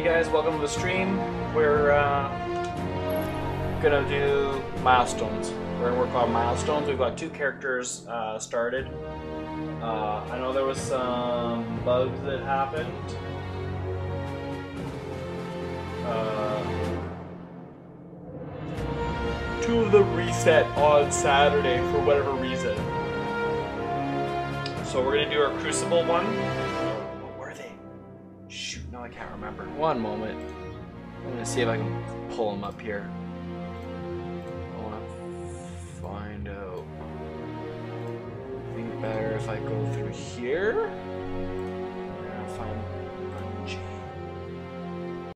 Hey guys, welcome to the stream. We're gonna do milestones. We're gonna work on milestones. We've got 2 characters started. I know there was some bugs that happened. Two of them reset on Saturday for whatever reason. So we're gonna do our Crucible one. What were they? Shoot, no, I can't remember. One moment. I'm gonna see if I can pull them up here. I wanna find out. I think better if I go through here. I'm gonna find